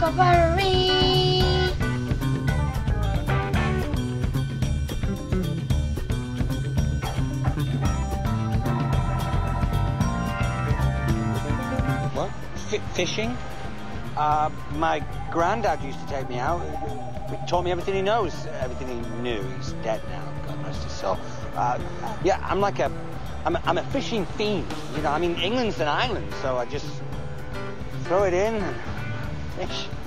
Discovery. What? Fishing? My granddad used to take me out. He taught me everything he knows, everything he knew. He's dead now, God rest his soul. Yeah, I'm a fishing fiend. You know, I mean, England's an island, so I just throw it in and fish.